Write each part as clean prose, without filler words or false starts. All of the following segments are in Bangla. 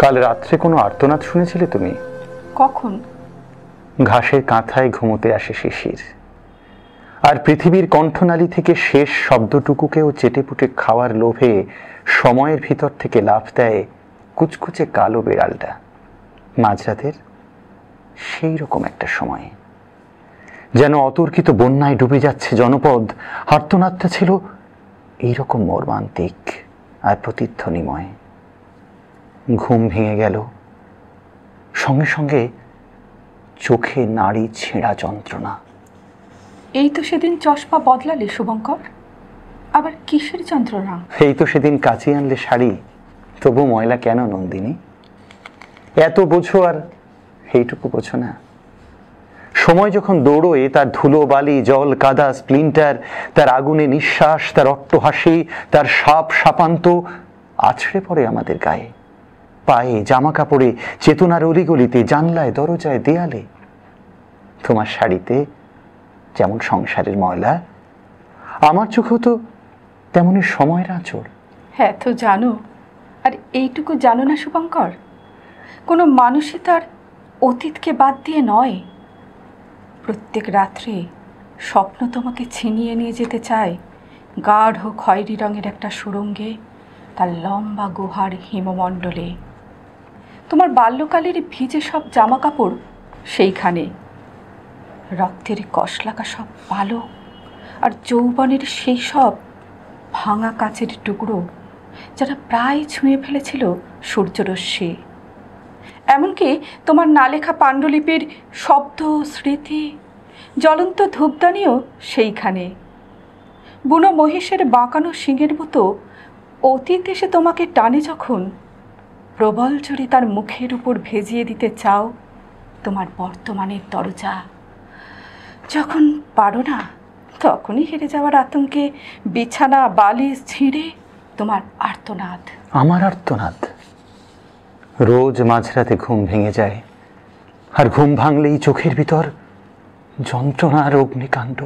কাল রাত্রে কোনো আর্তনাদ শুনেছিলে তুমি? কখন? ঘাসের কাঁথায় ঘুমোতে আসে শিশির, আর পৃথিবীর কণ্ঠনালী থেকে শেষ শব্দটুকুকেও চেটেপুটে খাওয়ার লোভে সময়ের ভিতর থেকে লাফ দেয় কুচকুচে কালো বিড়ালটা। মাঝরাতের সেই রকম একটা সময়ে যেন অতর্কিত বন্যায় ডুবে যাচ্ছে জনপদ, আর্তনাদটা ছিল এইরকম মর্মান্তিক আর প্রতিধ্বনিময়। ঘুম ভেঙে গেল, সঙ্গে সঙ্গে চোখে নাড়ি ছেঁড়া যন্ত্রণা। এই তো সেদিন চশমা বদলালে শুভঙ্কর, আবার কিসের যন্ত্রণা? এই তো সেদিন কাচি আনলে শাড়ি, তবু ময়লা কেন নন্দিনী? এত বোঝো আর এইটুকু বোঝো না? সময় যখন দৌড়োয়, তার ধুলো বালি জল কাদা স্প্লিন্টার, তার আগুনে নিঃশ্বাস, তার অট্টহাসি, তার সাপ সাপান্ত আছড়ে পড়ে আমাদের গায়ে, পায়ে, জামা কাপড়ে, চেতনার অলিগলিতে, জানলায়, দরজায়, দেয়ালে। তোমার শাড়িতে যেমন সংসারের ময়লা, আমার চোখেও তো তেমনই সময়ের আঁচড়। হ্যাঁ তো জানো, আর এইটুকু জানো না শুভঙ্কর, কোনো মানুষই তার অতীতকে বাদ দিয়ে নয়। প্রত্যেক রাত্রে স্বপ্ন তোমাকে ছিনিয়ে নিয়ে যেতে চায় গাঢ় খয়েরি রঙের একটা সুড়ঙ্গে, তার লম্বা গুহার হিমমণ্ডলে। তোমার বাল্যকালের ভিজে সব জামা কাপড় সেইখানে, রক্তের কষলাকা সব পালক আর যৌবনের সেই সব ভাঙা কাচের টুকরো যারা প্রায় ছুঁয়ে ফেলেছিল সূর্যরশ্মি। এমনকি তোমার না লেখা পাণ্ডুলিপির শব্দ, স্মৃতি, জ্বলন্ত ধূপদানিও সেইখানে। বুনো মহিষের বাঁকানো শিঙের মতো অতীত এসে তোমাকে টানে যখন, প্রবল জোরে তার মুখের উপর ভেজিয়ে দিতে চাও তোমার বর্তমানের দরজা। যখন পারো না, তখনই হেরে যাওয়ার আতঙ্কে বিছানা বালিশ ছিঁড়ে তোমার আর্তনাদ। আমার আর্তনাদ? রোজ মাঝরাতে ঘুম ভেঙে যায়, আর ঘুম ভাঙলেই চোখের ভিতর যন্ত্রণার অগ্নিকাণ্ড।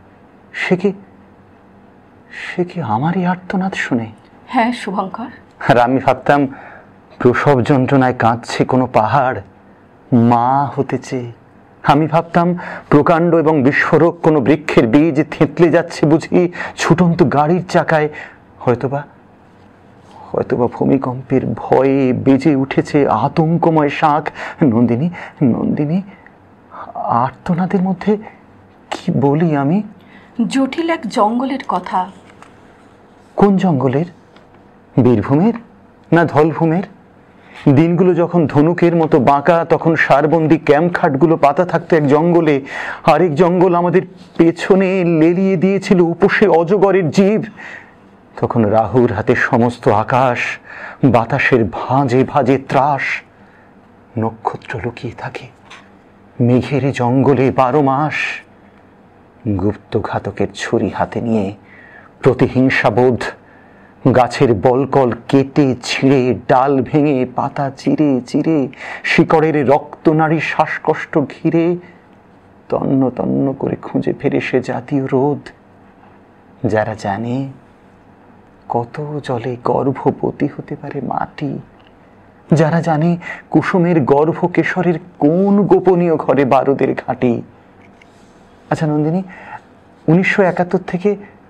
সে কি আমারই আর্তনাদ শুনে? হ্যাঁ শুভঙ্কর। আর আমি ভাবতাম প্রসব যন্ত্রণায় কাঁদছে কোনো পাহাড়, মা হতেছে। আমি ভাবতাম প্রকাণ্ড এবং বিস্ফোরক কোনো বৃক্ষের বীজ থেঁতলে যাচ্ছে বুঝি ছুটন্ত গাড়ির চাকায়। হয়তোবা ভূমিকম্পের ভয়ে বেজে উঠেছে আতঙ্কময় শাঁখ। নন্দিনী, নন্দিনী, আর্তনাদের মধ্যে কি বলি আমি? জটিল এক জঙ্গলের কথা। কোন জঙ্গলের? বীরভূমের না ধলভূমের? দিনগুলো যখন ধনুকের মতো বাঁকা, তখন সারবন্দি ক্যাম্প খাটগুলো পাতা থাকতো এক জঙ্গলে। আরেক জঙ্গল আমাদের পেছনে লেলিয়ে দিয়েছিল উপসে অজগরের জীব। তখন রাহুর হাতে সমস্ত আকাশ, বাতাসের ভাঁজে ভাঁজে ত্রাস। নক্ষত্র লুকিয়ে থাকে মেঘের জঙ্গলে 12 মাস। গুপ্ত ঘাতকের ছুরি হাতে নিয়ে প্রতিহিংসাবোধ গাছের বলকল কেটে ছিঁড়ে, ডাল ভেঙে, পাতা চিরে চিরে, শিকড়ের রক্তনারী শ্বাসকষ্ট ঘিরে তন্ন তন্ন করে খুঁজে ফেরে সে জাতীয় রোদ। যারা জানে কত জলে গর্ভবতী হতে পারে মাটি, যারা জানে কুসুমের গর্ভ কেশরের কোন গোপনীয় ঘরে বারুদের ঘাঁটি। আচ্ছা নন্দিনী, 1971 থেকে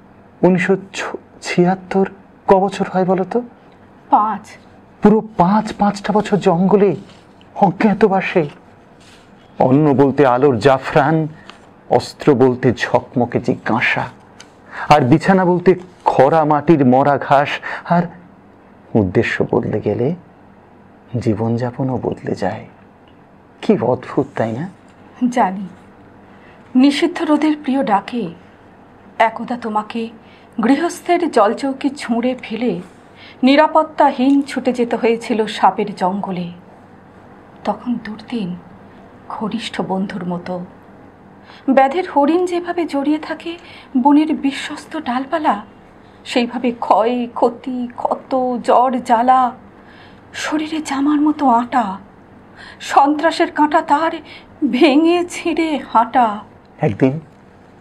1976 ক বছর হয় বলো তো? 5। পুরো 5টা বছর জঙ্গলে অজ্ঞাতবাসে। অন্ন বলতে আলোর জাফরান, অস্ত্র বলতে ঝকমকে জিজ্ঞাসা, আর বিছানা বলতে খরা মাটির মরা ঘাস। আর উদ্দেশ্য বদলে গেলে জীবনযাপনও বদলে যায়। কি অদ্ভুত, তাই না? জানি। নিষিদ্ধ রোদের প্রিয় ডাকে একদা তোমাকে গৃহস্থের জলচৌকি ছুঁড়ে ফেলে নিরাপত্তাহীন ছুটে যেতে হয়েছিল সাপের জঙ্গলে। তখন দুর্দিন ঘনিষ্ঠ বন্ধুর মতো। ব্যাধের হরিণ যেভাবে জড়িয়ে থাকে বনের বিশ্বস্ত ডালপালা, সেইভাবে ক্ষয়, ক্ষতি, ক্ষত, জ্বর, জ্বালা, শরীরে জামার মতো আটা, সন্ত্রাসের কাঁটা তার ভেঙে ছিঁড়ে হাঁটা।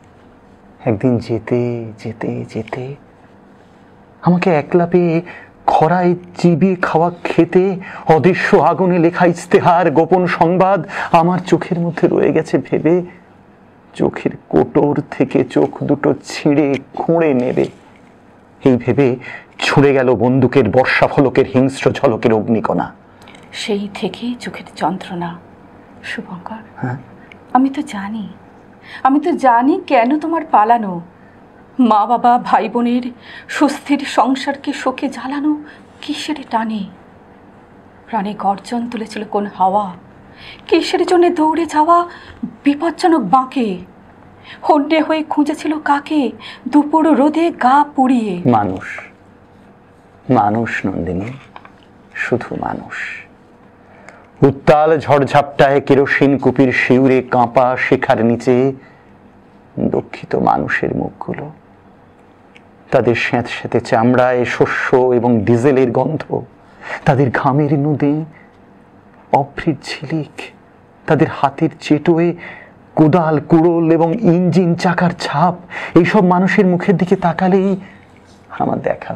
একদিন যেতে যেতে যেতে আমাকে একলা পেয়ে খরায় চিবিয়ে খাওয়া খেতে, অদৃশ্য আগুনে লেখা ইস্তেহার, গোপন সংবাদ আমার চোখের মধ্যে রয়ে গেছে ভেবে চোখের কোটর থেকে চোখ দুটো ছিঁড়ে খুঁড়ে নেবে এই ভেবে ছুঁড়ে গেল বন্দুকের বর্ষাফলকের হিংস্র ঝলকের অগ্নিকণা। সেই থেকেই চোখের যন্ত্রণা শুভঙ্কর। আমি তো জানি কেন তোমার পালানো। মা বাবা ভাই বোনের সুস্থির সংসারকে শোকে জ্বালানো কিসের টানে? প্রাণে গর্জন তুলেছিল কোন হাওয়া? কিসের জন্য দৌড়ে যাওয়া বিপজ্জনক বাঁকে? হন্যে হয়ে খুঁজেছিল কাকে দুপুর রোদে গা পুড়িয়ে? মানুষ, মানুষ নন্দিনী, শুধু মানুষ। উত্তাল ঝড়ঝাপটায় কেরোসিন কুপির শিউরে কাঁপা শেখার নিচে দুঃখিত মানুষের মুখগুলো, তাদের স্যাঁতস্যাঁতে চামড়ায় শস্য এবং ডিজেলের গন্ধ, তাদের ঘামের নদী, অভ্রির ঝিলিক, তাদের হাতের চেটোয় কোদাল কুড়োল এবং ইঞ্জিন চাকার ছাপ, এইসব মানুষের মুখের দিকে তাকালেই আমার দেখা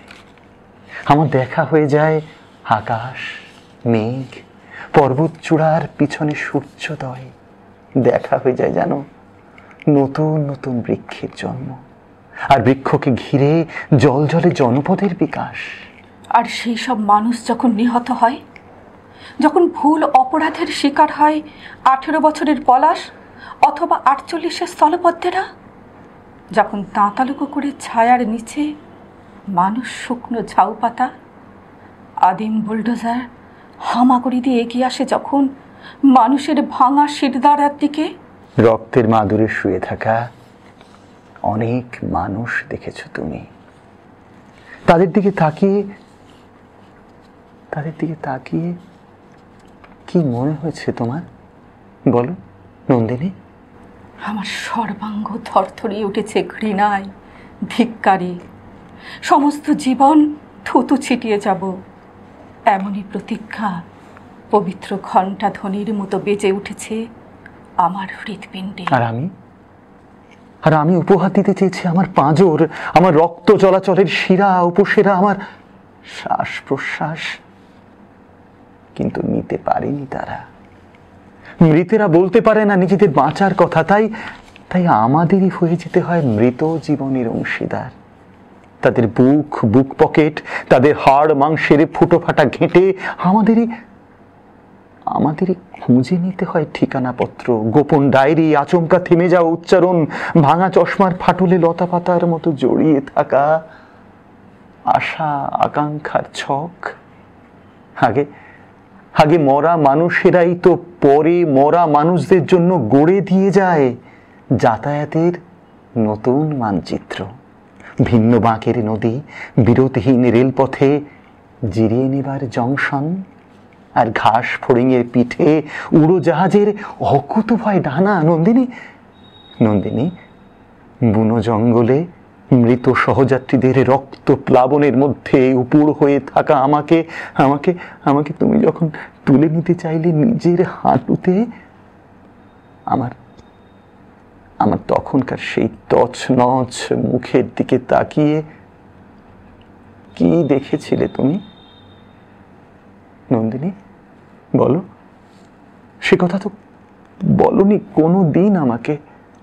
হয়ে যায় আকাশ, মেঘ, পর্বত চূড়ার পিছনে সূর্যোদয়। দেখা হয়ে যায় জানো নতুন নতুন বৃক্ষের জন্ম, আর বৃক্ষকে ঘিরে জল জলে জনপদের বিকাশ। আর সেই সব মানুষ যখন নিহত হয়, যখন ভুল অপরাধের শিকার হয় 18 বছরের পলাশ অথবা 48-এর স্থলপদ্মেরা, যখন তাঁতালুকো করে ছায়ার নিচে মানুষ শুকনো ঝাউ পাতা, আদিম বুলডোজার হামাগুড়ি দিয়ে এগিয়ে আসে যখন মানুষের ভাঙা শিরদাঁড়ার দিকে। রক্তের মাদুরে শুয়ে থাকা অনেক মানুষ দেখেছো তুমি। তাদের দিকে তাকিয়ে কি মনে হয়েছে তোমার বলো নন্দিনী? আমার সর্বাঙ্গ থরথরিয়ে উঠেছে ঘৃণায়, ধিক্কারে। সমস্ত জীবন থুতু ছিটিয়ে যাব, এমনই প্রতিজ্ঞা পবিত্র ঘণ্টা ধ্বনির মতো বেজে উঠেছে আমার হৃৎপিণ্ডে। আর আমি উপহার দিতে চেয়েছি আমার পাঁজর, আমার রক্ত চলাচলের শিরা উপশিরা, আমার শ্বাস প্রশ্বাস, কিন্তু নিতে পারেনি তারা। মৃতেরা বলতে পারে না নিজেদের বাঁচার কথা, তাই আমাদেরই হয়ে যেতে হয় মৃত জীবনের অংশীদার। তাদের বুক পকেট, তাদের হাড় মাংসের ফুটো ফাটা ঘেঁটে আমাদেরই খুঁজে নিতে হয় ঠিকানাপত্র, গোপন ডায়েরি, আচমকা থেমে যাওয়া উচ্চারণ, ভাঙা চশমার ফাটলে লতা পাতার মতো জড়িয়ে থাকা আশা আকাঙ্ক্ষার ছক। আগে মরা মানুষেরাই তো পরে মরা মানুষদের জন্য গড়ে দিয়ে যায় যাতায়াতের নতুন মানচিত্র। ভিন্ন বাঁকের নদী, বিরতিহীন রেলপথে জিরিয়ে নেবার জংশন, আর ঘাস ফড়িংয়ের পিঠে উড়োজাহাজের অকুতভয় ডানা। নন্দিনী, বুনো জঙ্গলে মৃত সহযাত্রীদের রক্ত প্লাবনের মধ্যে উপুড় হয়ে থাকা আমাকে তুমি যখন তুলে নিতে চাইলে নিজের হাঁটুতে, আমার তখনকার সেই তছনছ মুখের দিকে তাকিয়ে কি দেখেছিলে তুমি নন্দিনী? বলো, সে কথা তো বলনি কোনো দিন আমাকে।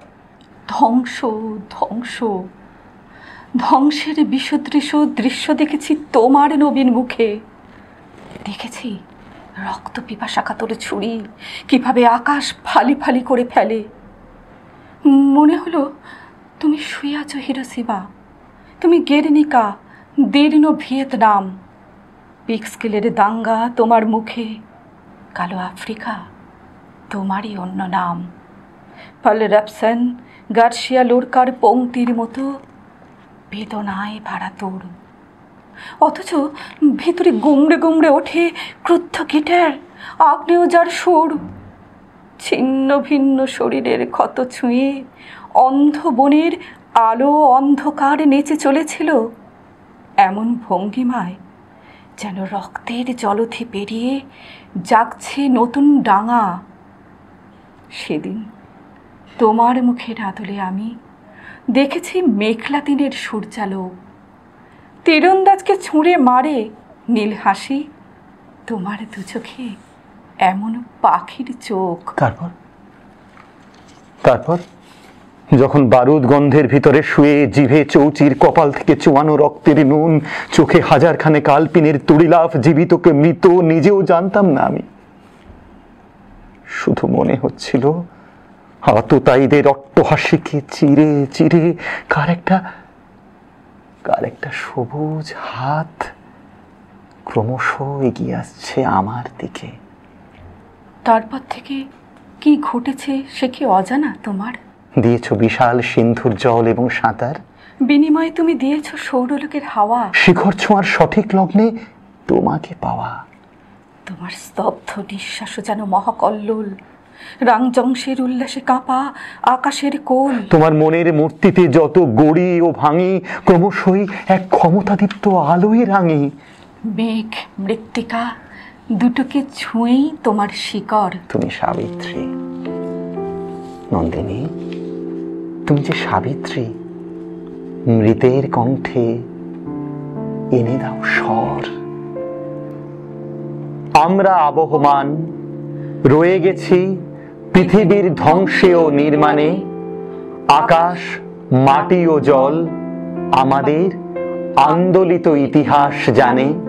ধ্বংসের বিসদৃশ দৃশ্য দেখেছি তোমার নবীন মুখে। দেখেছি রক্ত পিপাসা কাতর ছুরি কিভাবে আকাশ ফালি ফালি করে ফেলে। মনে হলো তুমি শুয়ে আছো হিরোশিমা, তুমি গেরনিকা, দীর্ণ ভিয়েতনাম। পিক্সকেলের দাঙ্গা তোমার মুখে, কালো আফ্রিকা তোমারই অন্য নাম। পল রেপসন, গার্সিয়া লোরকার পংক্তির মতো বেদনায় ভরা তোর, অথচ ভিতরে গুমড়ে গুমড়ে ওঠে ক্রুদ্ধ গিটার, আগ্নেয়জার সুর। ছিন্ন ভিন্ন শরীরের ক্ষত ছুঁয়ে অন্ধ বনের আলো অন্ধকার নেচে চলেছিল এমন ভঙ্গিমায় যেন রক্তের জলধি পেরিয়ে জাগছে নতুন ডাঙা। সেদিন তোমার মুখের আদলে আমি দেখেছি মেঘলা দিনের সূর্যালোক, তীরন্দাজকে ছুঁড়ে মারে নীল হাসি, তোমার দু চোখে এমন পাখির চোখ। তারপর তারপর যখন বারুদ গন্ধের ভিতরে শুয়ে জিভে চৌচির কপাল থেকে চুয়ানো রক্তের নুন, চোখে হাজারখানে কালপিনের তুড়িলাফ, জীবিতকে মৃত নিজেও জানতাম না আমি। শুধু মনে হচ্ছিল আততায়ীদের অট্টহাসিকে চিরে চিরে কার একটা সবুজ হাত ক্রমশ এগিয়ে আসছে আমার দিকে। তারপর থেকে কি ঘটেছে সে কি অজানা তোমার? দিয়েছ বিশাল সিন্ধুর জল এবং সাঁতার, বিনিময়ে তুমি দিয়েছ সৌরলোকের হাওয়া, শিখর ছোঁয়ার সঠিক লগ্নে তোমাকে পাওয়া। তোমার স্তব্ধ নিঃশ্বাসও যেন মহাকল্লোল, রাংজংশের উল্লাসে কাঁপা আকাশের কোল। তোমার মনের মূর্তিতে যত গড়ি ও ভাঙি, ক্রমশই এক ক্ষমতাদীপ্ত আলোয় রাঙি। মেঘ মৃত্তিকা দুটোকে ছুঁয়েই তোমার শিকড়। তুমি সাবিত্রী নন্দিনী, তুমি যে সাবিত্রী, মৃতের কণ্ঠে এনে দাও স্বর। আমরা আবহমান রয়ে গেছি পৃথিবীর ধ্বংসে ও নির্মাণে, আকাশ মাটি ও জল আমাদের আন্দোলিত ইতিহাস জানে।